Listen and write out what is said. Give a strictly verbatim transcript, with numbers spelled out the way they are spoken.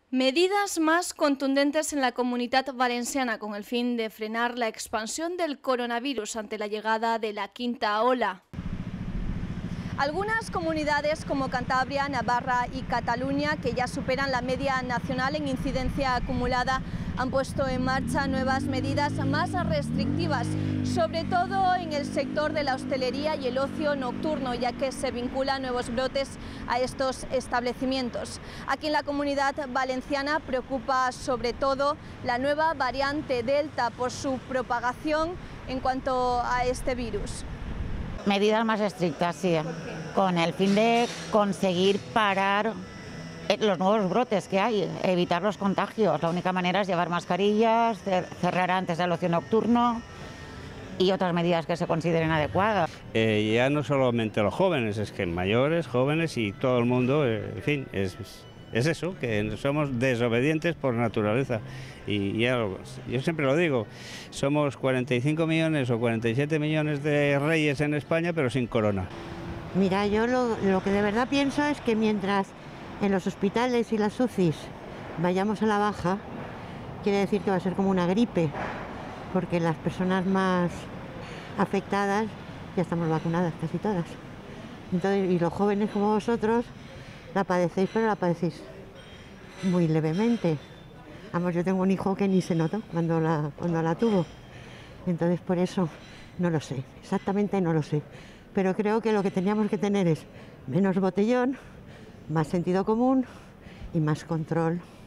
Medidas más contundentes en la Comunidad Valenciana con el fin de frenar la expansión del coronavirus ante la llegada de la quinta ola. Algunas comunidades como Cantabria, Navarra y Cataluña, que ya superan la media nacional en incidencia acumulada, han puesto en marcha nuevas medidas más restrictivas, sobre todo en el sector de la hostelería y el ocio nocturno, ya que se vinculan nuevos brotes a estos establecimientos. Aquí en la Comunidad Valenciana preocupa sobre todo la nueva variante Delta por su propagación en cuanto a este virus. Medidas más estrictas, sí, con el fin de conseguir parar los nuevos brotes que hay, evitar los contagios. La única manera es llevar mascarillas, cerrar antes del ocio nocturno y otras medidas que se consideren adecuadas. Eh, ya no solamente los jóvenes, es que mayores, jóvenes y todo el mundo, eh, en fin, es, es eso, que somos desobedientes por naturaleza. Y ya, yo siempre lo digo, somos cuarenta y cinco millones o cuarenta y siete millones de reyes en España, pero sin corona. Mira, yo lo, lo que de verdad pienso es que mientras en los hospitales y las U C Is vayamos a la baja, quiere decir que va a ser como una gripe, porque las personas más afectadas ya estamos vacunadas, casi todas. Entonces, y los jóvenes como vosotros la padecéis, pero la padecéis muy levemente. Vamos, yo tengo un hijo que ni se notó cuando la, cuando la tuvo. Entonces, por eso no lo sé, exactamente no lo sé. Pero creo que lo que teníamos que tener es menos botellón, más sentido común y más control.